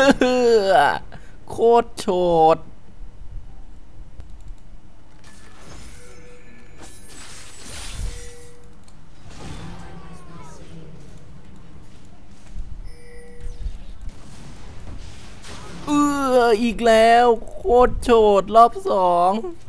โคตรโฉดอีกแล้วโคตรโฉดรอบสอง